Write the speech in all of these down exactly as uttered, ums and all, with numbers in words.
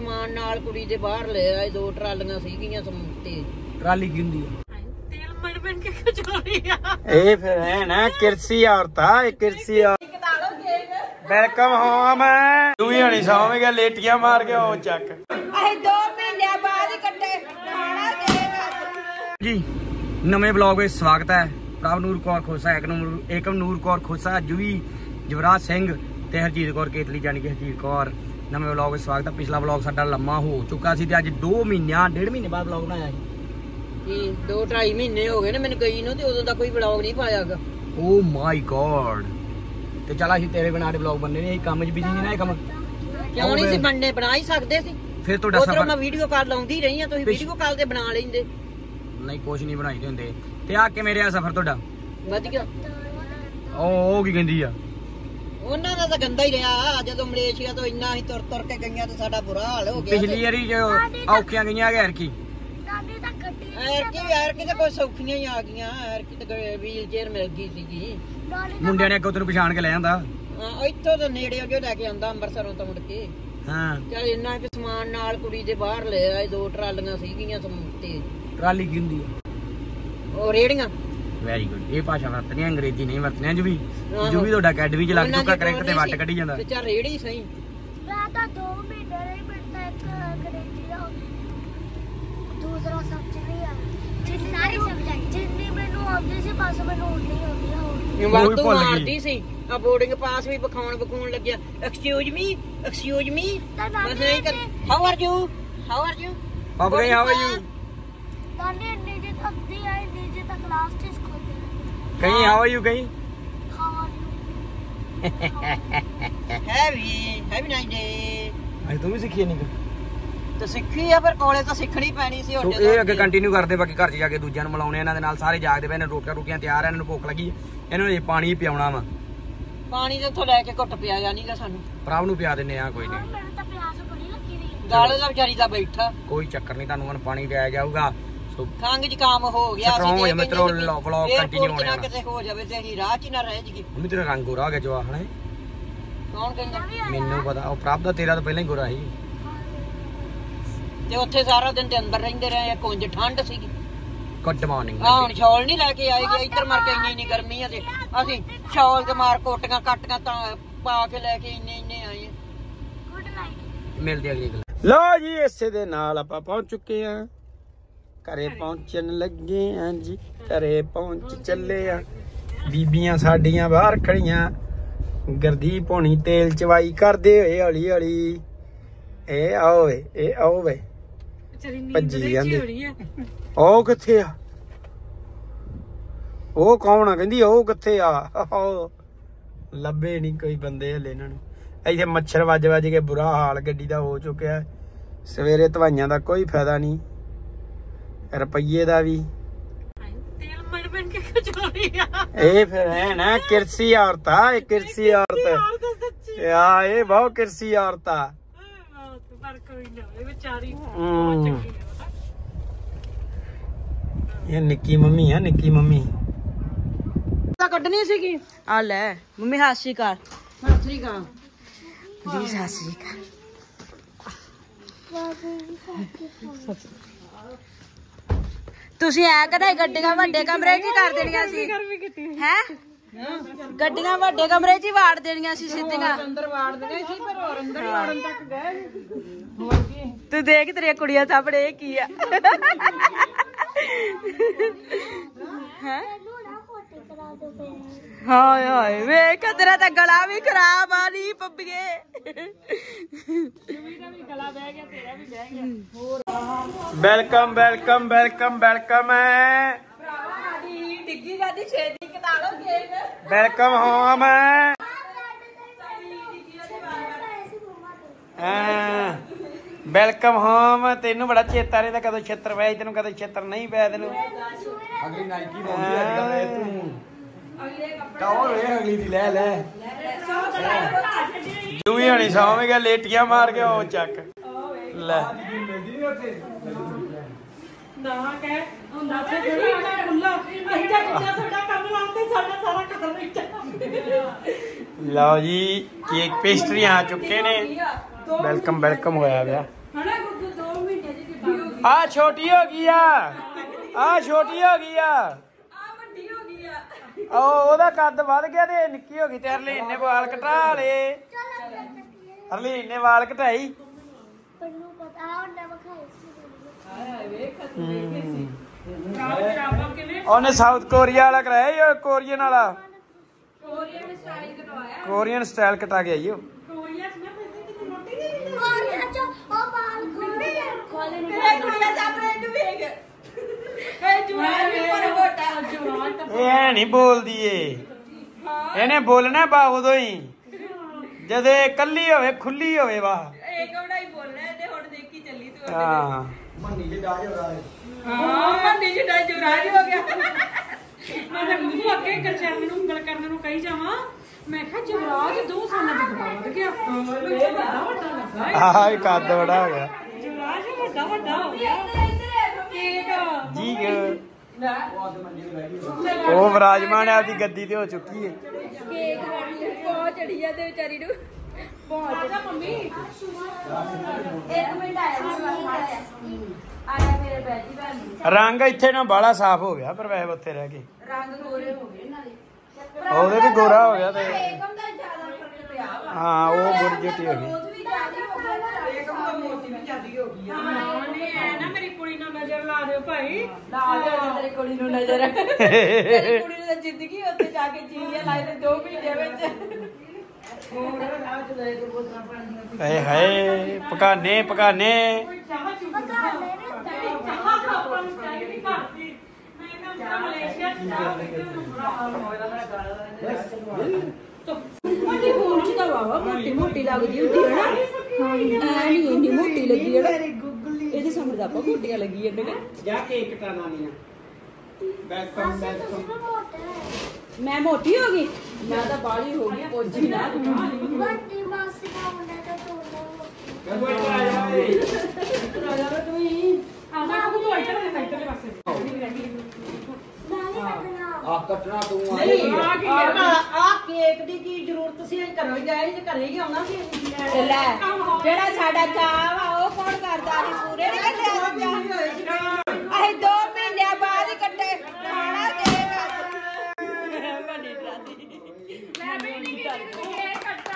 ਸਮਾਨ ਨਾਲ ਕੁੜੀ ਦੇ ਬਾਹਰ ਲੈ ਆਏ। ਦੋ ਟਰਾਲੀਆਂ ਸੀਗੀਆਂ ਤੇ ਟਰਾਲੀ ਕੀ ਹੁੰਦੀ ਆ? ਤੇਲ ਮਨ ਬਣ ਕੇ ਕਚੋਰੀ ਆ ਇਹ ਫਿਰ ਹੈ ਨਾ ਕਿਰਸੀ ਔਰਤਾ ਇਹ ਕਿਰਸੀ ਵੈਲਕਮ ਹੋਮ ਤੂੰ ਵੀ ਹਣੀ ਸੌਂ ਗਿਆ ਲੇਟੀਆਂ ਮਾਰ ਕੇ ਉਹ ਚੱਕ ਅਸੀਂ ਦੋ ਮਹੀਨਿਆਂ ਬਾਅਦ ਹੀ ਕੱਟੇ ਖਾਣਾ ਜੀ ਨਵੇਂ ਬਲੌਗ ਵਿੱਚ ਸਵਾਗਤ ਹੈ। ਪ੍ਰਭ ਨੂਰ ਕੌਰ ਖੋਸਾ ਏਕਮ ਨੂਰ ਕੌਰ ਖੋਸਾ ਜੂਵੀ ਜਵਰਾਜ ਸਿੰਘ ਤੇ ਹਰਜੀਤ ਕੌਰ ਕੇਤਲੀ ਜਾਨੀ ਕਿ ਹਰਜੀਤ ਕੌਰ ਨਵੇਂ ਬਲੌਗ ਵਿੱਚ ਸਵਾਗਤ ਹੈ। ਪਿਛਲਾ ਬਲੌਗ ਸਾਡਾ ਲੰਮਾ ਹੋ ਚੁੱਕਾ ਸੀ ਤੇ ਅੱਜ ਦੋ ਮਹੀਨਿਆਂ ਡੇਢ ਮਹੀਨੇ ਬਾਅਦ ਬਲੌਗ ਬਣਾਇਆ ਸੀ। ਇਹ ਦੋ ਢਾਈ ਮਹੀਨੇ ਹੋ ਗਏ ਨੇ ਮੈਨੂੰ ਗਈ ਨੂੰ ਤੇ ਉਦੋਂ ਦਾ ਕੋਈ ਬਲੌਗ ਨਹੀਂ ਪਾਇਆਗਾ। ਓ ਮਾਈ ਗॉड ਤੇ ਚਲ ਅਸੀਂ ਤੇਰੇ ਬਿਨਾਂ ਦੇ ਬਲੌਗ ਬਣਨੇ ਨੇ ਕੰਮ 'ਚ ਬਿਜ਼ੀ ਨਹੀਂ ਨਾ ਇਹ ਕੰਮ ਕਿਉਂ ਨਹੀਂ ਸੀ ਬਣਨੇ ਬਣਾ ਹੀ ਸਕਦੇ ਸੀ। ਫਿਰ ਤੁਹਾਡਾ ਸਫਰ ਮੈਂ ਵੀਡੀਓ ਕਾਲ ਲਾਉਂਦੀ ਰਹੀ ਆ ਤੁਸੀਂ ਵੀਡੀਓ ਕਾਲ ਤੇ ਬਣਾ ਲੈਂਦੇ। ਨਹੀਂ ਕੁਛ ਨਹੀਂ ਬਣਾਈ ਦੇ ਹੁੰਦੇ ਤੇ ਆ ਕਿਵੇਂ ਰਿਹਾ ਸਫਰ ਤੁਹਾਡਾ? ਵਧੀਆ। ਉਹ ਉਹ ਕੀ ਕਹਿੰਦੀ ਆ? ਉਹਨਾਂ ਦਾ ਤਾਂ ਗੰਦਾ ਹੀ ਰਿਹਾ। ਜਦੋਂ ਮਲੇਸ਼ੀਆ ਤੋਂ ਇੰਨਾ ਹੀ ਤੁਰ ਤੁਰ ਕੇ ਗਈਆਂ ਤੇ ਸਾਡਾ ਬੁਰਾ ਹਾਲ ਹੋ ਗਿਆ। ਪਿਛਲੀ ਵਾਰੀ ਜੋ ਔਖੀਆਂ ਗਈਆਂ ਯਾਰ ਕੀ ਯਾਰ ਕੀ ਯਾਰ ਕੀ ਤਾਂ ਕੋਈ ਸੌਖੀਆਂ ਹੀ ਆ ਗਈਆਂ। ਯਾਰ ਕੀ ਤਾਂ ਵੀਲ ਚੇਅਰ ਮਿਲ ਗਈ ਸੀਗੀ। ਮੁੰਡਿਆਂ ਨੇ ਅੱਗੋਂ ਤੈਨੂੰ ਪਛਾਣ ਕੇ ਲੈ ਆਂਦਾ। ਹਾਂ ਇੱਥੋਂ ਤਾਂ ਨੇੜੇ ਜੋ ਲੈ ਕੇ ਆਂਦਾ ਅੰਮ੍ਰਿਤਸਰੋਂ ਤੋਂ ਮੁੜ ਕੇ। ਹਾਂ ਚੱਲ ਇੰਨਾ ਕਿ ਸਮਾਨ ਨਾਲ ਕੁੜੀ ਦੇ ਬਾਹਰ ਲੈ ਆਏ। ਦੋ ਟਰਾਲੀਆਂ ਸੀਗੀਆਂ ਤੇ ਟਰਾਲੀ ਕੀ ਹੁੰਦੀ ਆ? ਉਹ ਰੇੜੀਆਂ। Very good. ਇਹ ਭਾਸ਼ਾ ਵਰਤਣੀ ਅੰਗਰੇਜ਼ੀ ਨਹੀਂ ਵਰਤਣੀ। ਜੁਵੀ ਜੁਵੀ ਤੁਹਾਡਾ ਅਕੈਡਮੀ 'ਚ ਲੱਗ ਚੁੱਕਾ ਕਰੈਕਟ ਤੇ ਵੱਟ ਕੱਢੀ ਜਾਂਦਾ। ਚੱਲ ਰੇੜੀ ਸਹੀ। ਮੈਂ ਤਾਂ ਦੋ ਮਹੀਨੇ ਰਹੀ ਮਿਲਦਾ ਇੱਕ ਅੰਗਰੇਜ਼ੀ ਦਾ ਦੂਸਰਾ ਸਬਜੈਕਟ ਹੀ ਆ। ਜਿੰਨੀ ਸਾਰੀ ਸਬਜੈਕਟ ਜਿੰਨੀ ਮੈਨੂੰ ਆਉਂਦੀ ਸੀ ਬਸ ਮੈਨੂੰ ਉਨੀ ਆਉਂਦੀ ਆ। ਵਾਧੂ ਮਾਰਦੀ ਸੀ। ਆ ਬੋਰਡਿੰਗ ਪਾਸ ਵੀ ਵਿਖਾਉਣ ਵਿਖਾਉਣ ਲੱਗਿਆ। ਐਕਸਕਿਊਜ਼ ਮੀ ਐਕਸਕਿਊਜ਼ ਮੀ ਬਸ ਨਹੀਂ ਕਰ। How are you how are you ਪਾਪ ਗਏ ਹਾਊ ਆਰ ਯੂ ਨਾਨੀ ਇੰਨੀ ਜੇ ਥੱਕਦੀ ਆ ਇੰਨੀ ਜੇ ਤਾਂ ਕਲਾਸ ਚ ਸਕੂਲ ਕਹੀਂ ਹਾਊ ਆਰ ਯੂ ਕਹੀਂ how are you heavy heavy night day. ਅੱਜ ਤੂੰ ਵੀ ਸਿੱਖੀ ਨਹੀਂ ਤੇ ਸਿੱਖੀ ਆ ਫਿਰ ਕੋਲੇ ਤਾਂ ਸਿੱਖਣੀ ਪੈਣੀ ਸੀ। ਸੋ ਇਹ ਅੱਗੇ ਕੰਟੀਨਿਊ ਕਰਦੇ ਬਾਕੀ ਘਰ 'ਚ ਜਾ ਕੇ ਦੂਜਿਆਂ ਨੂੰ ਮਿਲਾਉਣੇ ਇਹਨਾਂ ਦੇ ਨਾਲ ਸਾਰੇ ਜਾਗਦੇ ਪਏ ਨੇ। ਰੋਟੀਆਂ ਰੋਟੀਆਂ ਤਿਆਰ ਆ। ਇਹਨਾਂ ਨੂੰ ਭੁੱਖ ਲੱਗੀ ਇਹਨਾਂ ਨੂੰ ਪਾਣੀ ਪਿਆਉਣਾ ਵਾ। ਪਾਣੀ ਤੇ ਉੱਥੋਂ ਲੈ ਕੇ ਘੁੱਟ ਪਿਆ ਜਾਣੀਗਾ ਸਾਨੂੰ। ਪ੍ਰਭ ਨੂੰ ਪਿਆ ਦਿੰਨੇ ਆ ਕੋਈ ਨਹੀਂ। ਮੈਨੂੰ ਤਾਂ ਪਿਆਸ ਬੜੀ ਲੱਗੀ ਰਹੀ ਗਾਲੇ ਦਾ ਵਿਚਾਰੀ ਦਾ ਬੈਠਾ। ਕੋਈ ਚੱਕਰ ਨਹੀਂ ਤੁਹਾਨੂੰ ਹੁਣ ਪਾਣੀ ਪਿਆਇਆ ਜਾਊਗਾ। ਸੋ ਖੰਗ ਜ਼ੁਕਾਮ ਹੋ ਗਿਆ ਸੀ ਸਟਰੋਂਗ ਹੋ ਜਾ ਮਿੱਤਰੋ। ਵਲੌਗ ਕੰਟੀਨਿਊ ਹੋਣੇ ਆ। ਕਿਤੇ ਹੋ ਜਾਵੇ ਤੇ ਅਸੀਂ ਰਾਹ 'ਚ ਹੀ ਨਾ ਰਹਿ ਜੀਏ। ਮੰਮੀ ਤੇਰਾ ਰੰਗ ਗੋਰਾ ਹੋ ਗਿਆ ਜਵਾਹ ਹਣੇ। ਕੌਣ ਕਹਿੰਦਾ? ਮੈਨੂੰ ਪਤਾ ਉਹ ਪ੍ਰਭ ਦਾ ਤੇਰਾ ਤਾਂ ਪਹਿਲਾਂ ਹੀ ਗੋਰਾ ਸੀ। ਤੇ ਉੱਥੇ ਸਾਰਾ ਦਿਨ ਤੇ ਅੰਦਰ ਰਹਿੰਦੇ ਰਹੇ। ਕੁੰਜ ਠੰਡ ਸੀਗੀ। Good morning. ਆ ਹੁਣ ਸ਼ਾਲ ਨਹੀਂ ਲੈ ਕੇ ਆਏਗੀ। ਇੱਧਰ ਮਾਰ ਕੇ ਇੰਨੀ ਇੰਨੀ ਗਰਮੀ ਆ ਤੇ ਅਸੀਂ ਸ਼ਾਲ ਤੇ ਮਾਰ ਕੋਟੀਆਂ ਕੱਟੀਆਂ ਤਾਂ ਪਾ ਕੇ ਲੈ ਕੇ ਇੰਨੇ ਇੰਨੇ ਆਏ। Good night. ਮਿਲਦੇ ਅਗਲੀ ਗੱਲ। ਲੋ ਜੀ ਇਸੇ ਦੇ ਨਾਲ ਆਪਾਂ ਪਹੁੰਚ ਚੁੱਕੇ ਆ। ਘਰੇ ਪਹੁੰਚਣ ਲੱਗੇ ਆ ਜੀ। ਘਰੇ ਪਹੁੰਚ ਚੱਲੇ ਆ। ਬੀਬੀਆਂ ਸਾਡੀਆਂ ਬਾਹਰ ਖੜੀਆਂ। ਗੁਰਦੀਪ ਹੋਣੀ ਤੇਲ ਚਵਾਈ ਕਰਦੇ ਹੋਏ ਹੌਲੀ ਹੌਲੀ। ਇਹ ਆਓ ਵੇ ਇਹ ਆਓ ਵੇ ਭੱਜੀ ਜਾਂਦੀ। ਉਹ ਕਿੱਥੇ ਆ? ਉਹ ਕੌਣ ਆ? ਕਹਿੰਦੀ ਉਹ ਕਿੱਥੇ ਆ? ਲੱਭੇ ਨਹੀਂ ਕੋਈ ਬੰਦੇ ਹਲੇ ਇਹਨਾਂ ਨੂੰ। ਇੱਥੇ ਮੱਛਰ ਵੱਜ ਵੱਜ ਕੇ ਬੁਰਾ ਹਾਲ ਗੱਡੀ ਦਾ ਹੋ ਚੁੱਕਿਆ। ਸਵੇਰੇ ਧਵਾਈਆਂ ਦਾ ਕੋਈ ਫਾਇਦਾ ਨਹੀਂ। ਰੁਪਈਏ ਦਾ ਵੀ ਤੇਲ ਮਨ ਬਣ ਕੇ ਕਚੋਰੀ ਆ। ਇਹ ਫਿਰ ਹੈ ਨਾ ਕਿਰਸੀ ਔਰਤਾ ਇਹ ਕਿਰਸੀ ਔਰਤ ਆ। ਇਹ ਬਹੁਤ ਕਿਰਸੀ ਔਰਤਾ। ਇਹ ਨਿੱਕੀ ਮੰਮੀ ਆ ਨਿੱਕੀ ਮੰਮੀ ਤਾਂ ਕੱਢਣੀ ਸੀਗੀ। ਆ ਲੈ ਮੰਮੀ ਸਤਿ ਸ਼੍ਰੀ ਅਕਾਲ। ਸਤਿ ਸ਼੍ਰੀ ਅਕਾਲ ਜੀ। ਸਤਿ ਸ਼੍ਰੀ ਅਕਾਲ। ਤੁਸੀਂ ਐ ਕਦੇ ਗੱਡੀਆਂ ਵੱਡੇ ਕਮਰੇ 'ਚ ਕਰ ਦੇਣੀਆਂ ਸੀ ਹੈ। ਗੱਡੀਆਂ ਵੱਡੇ ਕਮਰੇ 'ਚ ਹੀ ਵਾੜ ਦੇਣੀਆਂ ਸੀ ਸਿੱਧੀਆਂ। ਅੰਦਰ ਵਾੜ ਦੇਣੀਆਂ ਸੀ ਪਰ ਹੋਰ ਅੰਦਰ ਵਾੜਨ ਤੱਕ ਗਏ। ਹੋਰ ਕੀ ਤੂੰ ਦੇਖ ਤੇਰੀਆਂ ਕੁੜੀਆਂ ਸਾਹਮਣੇ ਇਹ ਕੀ ਆ ਹੈ। ਹਾਏ ਹਾਏ ਵੇਖ ਤੇਰਾ ਤਾਂ ਗਲਾ ਵੀ ਖਰਾਬ ਆ ਨੀ ਪੱਬੀਏ। ਗਲਾ ਬਹਿ ਗਿਆ ਤੇਰਾ ਵੀ ਬਹਿ ਗਿਆ। ਵੈਲਕਮ ਵੈਲਕਮ ਵੈਲਕਮ ਵੈਲਕਮ ਹੈ। ਡਿੱਗੀ ਜਾਂਦੀ ਛੇਤੀ ਕਟਾ ਲੋ ਕੇਕ। ਵੈਲਕਮ ਹੋਮ ਹਾਂ ਵੈਲਕਮ ਹੋਮ। ਤੈਨੂੰ ਬੜਾ ਚੇਤਾ ਰਹਿੰਦਾ ਕਦੋਂ ਛੇਤਰ ਪੈ ਤੈਨੂੰ ਕਦੋਂ ਛੇਤਰ ਨਹੀਂ ਪਿਆ ਤੈਨੂੰ। ਅਗਲੀ ਨਾਈਕੀ ਪਾਉਂਦੀ ਅੱਜ ਕੱਲ ਤੂੰ ਕੌਣ ਵੇ ਅਗਲੀ ਦੀ ਲੈ ਲੈ। ਜੂਵੀ ਹਣੀ ਸੌਂ ਗਿਆ ਲੇਟੀਆਂ ਮਾਰ ਕੇ ਉਹ ਚੱਕ ਲੈ। ਨਾ ਕਹਿ ਹੁੰਦਾ ਤੇ ਜਿਹੜਾ ਖੁੱਲਾ ਅਸੀਂ ਤਾਂ ਜਿੰਨਾ ਤੁਹਾਡਾ ਕੰਮ ਲਾਉਂਦੇ ਸਾਡਾ ਸਾਰਾ ਕੰਮ ਵਿੱਚ। ਲਓ ਜੀ ਕੇਕ ਪੇਸਟਰੀਆਂ ਆ ਚੁੱਕੇ ਨੇ। ਵੈਲਕਮ ਵੈਲਕਮ ਹੋਇਆ ਪਿਆ। ਆ ਛੋਟੀ ਹੋ ਗਈ ਆ ਆ ਛੋਟੀ ਹੋ ਗਈ ਆ ਉਹ ਉਹਦਾ ਕੱਦ ਵੱਧ ਗਿਆ ਤੇ ਨਿੱਕੀ ਹੋ ਗਈ ਤੇ ਹਰਲੀਨ ਨੇ ਵਾਲ ਕਟਾ ਲਏ ਹਰਲੀਨ ਨੇ ਵਾਲ ਕਟਾਈ ਮੈਨੂੰ ਪਤਾ ਹੁੰਦਾ ਵਿਖਾਈ ਉਹਨੇ ਸਾਊਥ ਕੋਰੀਆ ਵਾਲਾ ਕਰਾਇਆ ਇਹ ਕੋਰੀਅਨ ਵਾਲਾ ਕੋਰੀਅਨ ਸਟਾਈਲ ਕਟਵਾਇਆ ਕੋਰੀਅਨ ਸਟਾਈਲ ਕਟਾ ਕੇ ਆਈ ਉਹ ਕੋਰੀਆ ਚ ਨਾ ਕੋਰੀਆ ਚ ਉਹ ਬਾਲ ਖੋਲੇ ਖੋਲੇ ਨੇ ਤੇਰੇ ਕੁੜੀਆਂ ਚਾਪਰੇ ਨੂੰ ਵੇਖ ਇਹ ਜਵਾਨ ਵੀ ਪਰ ਮੋਟਾ ਜਵਾਨ ਇਹ ਐ ਨਹੀਂ ਬੋਲਦੀ ਏ ਇਹਨੇ ਬੋਲਣਾ ਬਾ ਉਦੋਂ ਹੀ ਜਦੋਂ ਕੱਲੀ ਹੋਵੇ ਖੁੱਲੀ ਹੋਵੇ ਵਾਹ ਇਹ ਕਵੜਾ ਹੀ ਬੋਲਣਾ ਇਹਨੇ ਹੁਣ ਦੇਖੀ ਚੱਲੀ ਤੂੰ ਹਾਂ ਮੰਨੀ ਜੀ ਡਾਜ ਹੋ ਰਿਹਾ ਹਾਂ ਮੰਨੀ ਜੀ ਦਾ ਜੁਰਾਜ ਹੋ ਗਿਆ ਮੈਂ ਤਾਂ ਮੂੰਹ ਅੱਗੇ ਗਰਚਰਨ ਨੂੰ ਉਂਗਲ ਕਰਨ ਨੂੰ ਕਹੀ ਜਾਵਾਂ ਮੈਂ ਕਿਹਾ ਜਵਰਾਜ ਦੋ ਸਾਲਾਂ ਚ ਬੜਾ ਵੱਧ ਗਿਆ ਮੈਨੂੰ ਵੱਡਾ ਵੱਡਾ ਲੱਗਾ ਆਹ ਇਹ ਕੱਦ ਬੜਾ ਹੋ ਗਿਆ ਜਵਰਾਜ ਵੱਡਾ ਵੱਡਾ ਹੋ ਗਿਆ ਕੇਕ ਜੀ ਉਹ ਵਿਰਾਜਮਾਨ ਆਪਦੀ ਗੱਦੀ ਤੇ ਹੋ ਚੁੱਕੀ ਏ ਕੇਕ ਬਹੁਤ ਚੜੀ ਜਾਂਦੇ ਵਿਚਾਰੀ ਨੂੰ ਬਹੁਤ ਆਜਾ ਮੰਮੀ ਇੱਕ ਮਿੰਟ ਆਇਆ ਆਇਆ ਮੇਰੇ ਬੈਜੀ ਭੈਣ ਰੰਗ ਇੱਥੇ ਨਾ ਬਾਲਾ ਸਾਫ਼ ਹੋ ਗਿਆ ਪਰ ਵੈਸੇ ਉੱਥੇ ਰਹਿ ਕੇ ਰੰਗ ਗੋਰੇ ਹੋ ਗਏ ਨਾਲੇ ਉਹਦੇ ਵੀ ਗੋਰਾ ਹੋ ਗਿਆ ਤੇ ਏਕਮ ਦਾ ਜ਼ਿਆਦਾ ਫਰਕ ਪਿਆ ਵਾ ਹਾਂ ਉਹ ਗੁਰਜਟੀ ਹੋ ਗਈ ਉਹ ਵੀ ਜ਼ਿਆਦਾ ਹੋ ਗਿਆ ਏਕਮ ਤਾਂ ਮੋਟੀ ਵੀ ਜ਼ਿਆਦੀ ਹੋ ਗਈ ਆ ਹਾਂ ਨੇ ਐ ਨਾ ਮੇਰੀ ਕੁੜੀ ਨਾਲ ਨਜ਼ਰ ਲਾ ਦਿਓ ਭਾਈ ਲਾ ਦੇ ਤੇਰੀ ਕੁੜੀ ਨੂੰ ਨਜ਼ਰ ਤੇਰੀ ਕੁੜੀ ਨੂੰ ਤਾਂ ਜ਼ਿੰਦਗੀ ਉੱਤੇ ਜਾ ਕੇ ਜੀ ਲਿਆ ਲਾਏ ਤੇ ਦੋ ਮਹੀਨਿਆਂ ਵਿੱਚ ਹਾਏ ਹਾਏ ਪਕਾਨੇ ਪਕਾਨੇ ਚਾਹ ਚੁੱਕ ਚਾਹ ਆਪਾਂ ਨੂੰ ਚਾਹੀਦੀ ਘਰ ਦੀ ਮੈਂ ਨਾ ਮਲੇਸ਼ੀਆ ਚ ਚਾਹ ਪੀਤੀ ਨੂੰ ਬੁਰਾ ਹਾਲ ਹੋਇਆ ਮੋਟੀ ਫੋਨ ਚ ਤਾਂ ਵਾਵਾ ਮੋਟੀ ਮੋਟੀ ਲੱਗਦੀ ਹੁੰਦੀ ਹੈ ਨਾ ਐ ਨਹੀਂ ਇੰਨੀ ਮੋਟੀ ਲੱਗੀ ਹੈ ਨਾ ਇਹਦੇ ਸਾਹਮਣੇ ਤਾਂ ਆਪਾਂ ਮੋਟੀਆਂ ਲੱਗੀ ਜਾਂਦੇ ਨੇ ਜਾ ਕੇਕ ਕਟਾਣਾ ਨਹੀਂ ਆ ਵੈਲਕਮ ਵੈਲਕਮ ਮੈਂ ਮੋਟੀ ਹੋ ਗਈ ਮੈਂ ਤਾਂ ਬਾਲੀ ਹੋ ਗਈ ਪੋਜੀ ਨਾ ਵੱਡੀ ਮਾਸੀ ਦਾ ਮੁੰਡਾ ਤਾਂ ਤੋੜਦਾ ਮੈਂ ਕੋਈ ਆ ਜਾ ਓਏ ਆ ਜਾ ਕੋ ਤੂੰ ਇੱਧਰ ਦੇ ਇੱਧਰ ਦੇ ਪਾਸੇ ਨਾਲੇ ਲੱਗਣਾ ਆ ਕਟਣਾ ਤੂੰ ਆ ਆ ਕੀ ਕਰਨਾ ਆ ਕੇਕ ਦੀ ਕੀ ਜ਼ਰੂਰਤ ਸੀ ਅਸੀਂ ਘਰੋਂ ਹੀ ਗਏ ਤੇ ਘਰੇ ਹੀ ਆਉਣਾ ਸੀ ਤੇ ਲੈ ਜਿਹੜਾ ਸਾਡਾ ਚਾਹ ਵਾ ਉਹ ਕੌਣ ਕਰਦਾ ਨਹੀਂ ਪੂਰੇ ਨਹੀਂ ਕੱਟਿਆ ਅਸੀਂ ਦੋ ਮਹੀਨਿਆਂ ਬਾਅਦ ਹੀ ਕੱਟੇ ਖਾਣਾ ਕੇਕ ਬਣੀ ਰਾਦੀ ਮੈਂ ਵੀ ਨਹੀਂ ਕੇਕ ਕੱਟਾ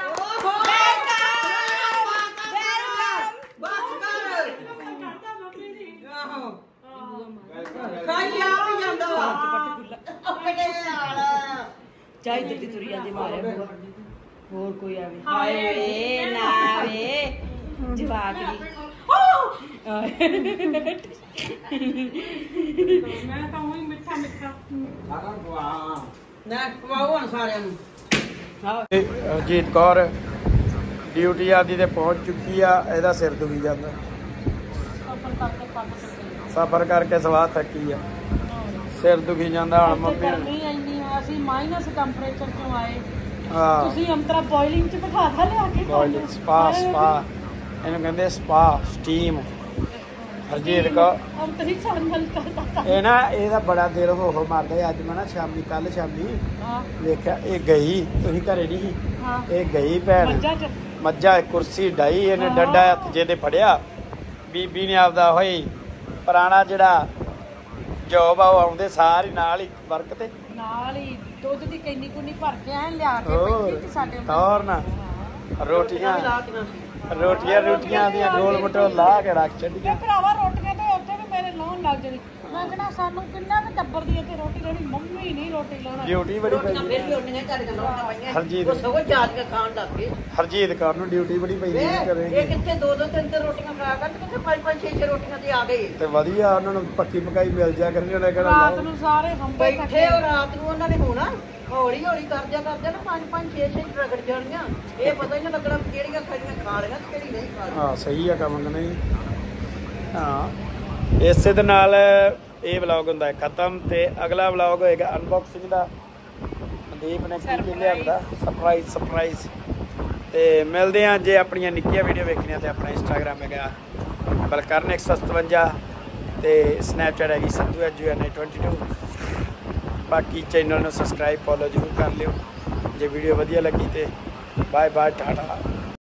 ਬਸ ਕਰ ਕਰਦਾ ਮੰਮੀ ਦੀ ਆਹੋ ਵੈਲਕਮ ਖਾਈ ਆ ਵੀ ਜਾਂਦਾ ਵਾ ਆਪਣੇ ਨਾਲ ਚਾਹ ਇੱਧਰ ਦੀ ਤੁਰੀ ਜਾਂਦੀ ਮਾਰੇ ਹੋਰ ਕੋਈ ਆਵੇ ਹਾਏ ਵੇ ਨਾ ਵੇ ਜਵਾਕ ਮੈਂ ਤਾਂ ਉਹੀ ਮਿੱਠਾ ਮਿੱਠਾ ਸਾਰਾ ਵਾਹ ਨਾ ਖਵਾਓ ਹੁਣ ਸਾਰਿਆਂ ਨੂੰ ਅਜੀਤ ਕੌਰ ਡਿਊਟੀ ਆਦੀ ਤੇ ਪਹੁੰਚ ਚੁੱਕੀ ਆ ਇਹਦਾ ਸਿਰ ਦੁਖੀ ਜਾਂਦਾ ਸਫਰ ਕਰਕੇ ਸਵਾਹ ਥੱਕੀ ਆ ਸਿਰ ਦੁਖੀ ਜਾਂਦਾ ਹੁਣ ਮੰਮੀ ਨੂੰ। ਗਰਮੀ ਇੰਨੀ ਆ ਅਸੀਂ ਮਾਈਨਸ ਟੈਂਪਰੇਚਰ ਕਿਉਂ ਆਏ ਹਾਂ ਤੁਸੀਂ ਅੰਤਰਾ ਬੋਇਲਿੰਗ ਚ ਬਿਠਾ ਥਾ ਲਿਆ ਕੇ ਬੋਇਲਿੰਗ ਸਪਾ ਸਪਾ ਇਹਨੂੰ ਕਹਿੰਦੇ ਸਪਾ ਸਟੀਮ ਹਰਜੀਤ ਕੌਰ ਅੰਤ ਨਹੀਂ ਛੜਨ ਗੱਲ ਕਰਦਾ ਇਹ ਨਾ ਇਹਦਾ ਬੜਾ ਦੇਰ ਹੋ ਹੋ ਮਾਰਦਾ ਅੱਜ ਮੈਂ ਨਾ ਸ਼ਾਮੀ ਕੱਲ ਸ਼ਾਮੀ ਹਾਂ ਵੇਖਿਆ ਇਹ ਗਈ ਤੁਸੀਂ ਘਰੇ ਨਹੀਂ ਸੀ ਹਾਂ ਇਹ ਗਈ ਭੈਣ ਮੱਝਾਂ ਚ ਮੱਝਾ ਕੁਰਸੀ ਡਾਈ ਇਹਨੇ ਡੰਡਾ ਹੱਥ ਜੇ ਤੇ ਫੜਿਆ ਬੀਬੀ ਨੇ ਆਪਦਾ ਹੋਈ ਪੁਰਾਣਾ ਜਿਹੜਾ ਜੋਬ ਆ ਉਹ ਆਉਂਦੇ ਸਾਰੇ ਨਾਲ ਹੀ ਵਰਕ ਤੇ ਨਾਲ ਹੀ ਦੁੱਧ ਦੀ ਕੈਨੀ ਕੁਨੀ ਭਰ ਕੇ ਐ ਲਿਆ ਕੇ ਹੋਰ ਪੱਕੀ ਚ ਸਾਡੇ ਤੌਰ ਨਾ ਰੋਟੀਆਂ ਰੋਟੀਆਂ ਰੋਟੀਆਂ ਦੀਆਂ ਗੋਲ ਮਟੋਲ ਲਾ ਕੇ ਰੱਖ ਤੇ ਛੱਡੀਆਂ ਭਰਾਵਾ ਰੋਟੀਆਂ ਤੇ ਉੱਥੇ ਵੀ ਮੇਰੇ ਲਾਉਣ ਲੱਗ ਜਣੀ ਮੈਂ ਕਹਿੰਦਾ ਸਾਨੂੰ ਕਿੰਨਾ ਕੁ ਟੱਬਰ ਦੀ ਇੱਥੇ ਰੋਟੀ ਲਾਉਣੀ ਮੰਮੀ ਨਹੀਂ ਰੋਟੀ ਲਾਉਣਾ ਡਿਊਟੀ ਬੜੀ ਪਈ ਫਿਰ ਵੀ ਉਹਨੇ ਘਰ ਦਾ ਲੋਟਾ ਪਾਈਆਂ ਹਰਜੀਤ ਉਹ ਸਗੋਂ ਜਾਤ ਕੇ ਖਾਣ ਲੱਗ ਪਏ ਹਰਜੀਤ ਕੌਰ ਨੂੰ ਡਿਊਟੀ ਬੜੀ ਪਈ ਵੇ, ਕਰੇਗੀ ਇਹ ਕਿੱਥੇ ਦੋ ਦੋ ਤਿੰਨ ਤਿੰਨ ਰੋਟੀਆਂ ਖਾ ਕਰ ਤੇ ਕਿੱਥੇ ਪੰਜ ਪੰਜ ਛੇ ਛੇ ਰੋਟੀਆਂ ਤੇ ਆ ਗਏ ਤੇ ਵਧੀਆ ਉਹਨਾਂ ਨੂੰ ਪੱਕੀ ਪਕਾਈ ਮਿਲ ਜਾ ਕਰਨੀ ਉਹਨੇ ਕਿਹੜਾ ਰਾਤ ਲਾਓ। ਨੂੰ ਸਾਰੇ ਹੰਬੇ ਬੈਠੇ ਉਹ ਰਾਤ ਨੂੰ ਉਹਨਾਂ ਨੇ ਹੋਣਾ ਹੌਲੀ ਹੌਲੀ ਕਰਦਿਆ ਕਰਦਿਆ ਨਾ ਪੰਜ ਪੰਜ ਛੇ ਛੇ ਰਗੜ ਜਾਣੀਆਂ ਇਹ ਪਤਾ ਹੀ ਨਾ ਲੱਗਣਾ ਵੀ ਕਿਹੜੀਆਂ ਖਾਣੀਆਂ ਖਾ ਲਈਆਂ ਤੇ ਕਿਹੜੀ ਨਹੀਂ ਖਾ ਲਈ ਹਾਂ ਸਹੀ ਆ ਕੰਮ ਕਿ ਨਹੀਂ ਹਾਂ ਇਸੇ ਦੇ ਨਾਲ ਇਹ ਵਲੌਗ ਹੁੰਦਾ ਹੈ ਖਤਮ ਤੇ ਅਗਲਾ ਵਲੌਗ ਹੋਏਗਾ ਅਨਬਾਕਸਿੰਗ ਦਾ ਮਨਦੀਪ ਨੇ ਕੀ ਲਿਆਂਦਾ ਸਰਪ੍ਰਾਈਜ਼ ਸਰਪ੍ਰਾਈਜ਼ ਤੇ ਮਿਲਦੇ ਹਾਂ ਜੇ ਆਪਣੀਆਂ ਨਿੱਕੀਆਂ ਵੀਡੀਓ ਵੇਖਣੀਆਂ ਤੇ ਆਪਣਾ ਇੰਸਟਾਗ੍ਰਾਮ ਹੈਗਾ ਬਲਕਰਨ ਇੱਕ ਸੌ ਸਤਵੰਜਾ ਤੇ ਸਨੈਪਚੈਟ ਹੈਗੀ Sandhu edu N twenty two ਬਾਕੀ ਚੈਨਲ ਨੂੰ ਸਬਸਕ੍ਰਾਈਬ ਫੋਲੋ ਜ਼ਰੂਰ ਕਰ ਲਿਓ ਜੇ ਵੀਡੀਓ ਵਧੀਆ ਲੱਗੀ ਤੇ ਬਾਏ ਬਾਏ ਟਾਟਾ